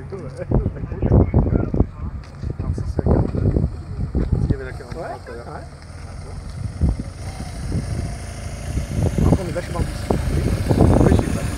Alors ça c'est la 42. S'il y avait la 43 Ouais, tout à l'heure. ouais. Alors qu'on est vachement discipliné. Oui, j'ai pas.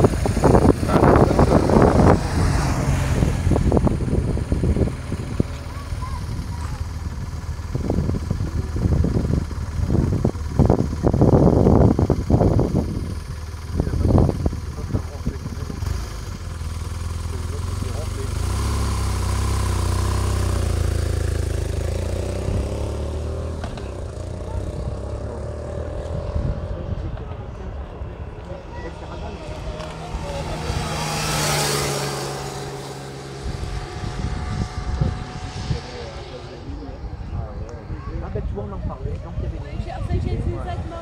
Ah ben tu vois on en parlait, donc il y avait des... Enfin j'ai vu vaguement.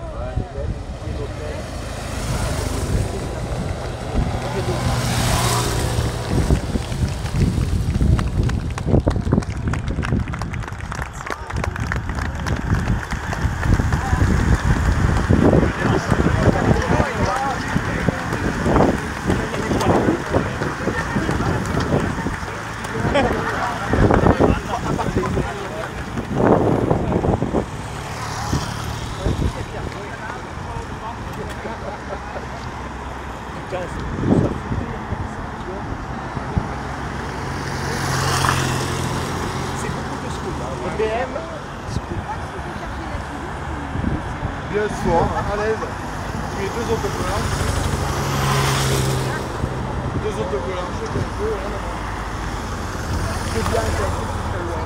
C'est beaucoup de school là. Le BM, Bien soir, à l'aise. Tu mets deux autocollants. Deux autocollants, je fais un peu, rien à voir. c'est bien, c'est un truc qui fait loin.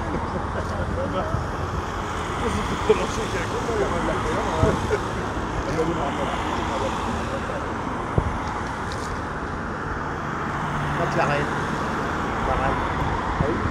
Deux autocollants, je fais un peu, rien à voir. McLaren. Pareil. Ah oui,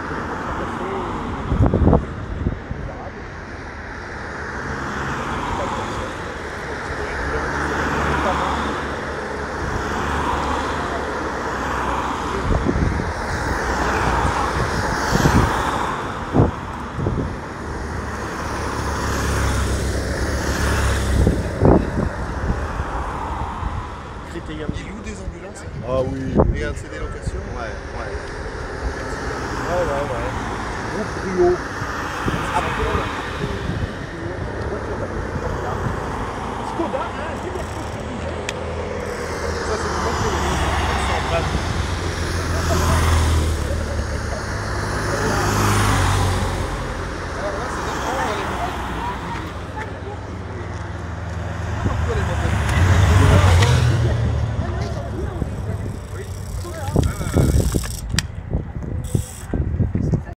Il loue des ambulances. Ah oui. Regarde, c'est des locations. Ouais, ouais. ouais. Groupe Rio.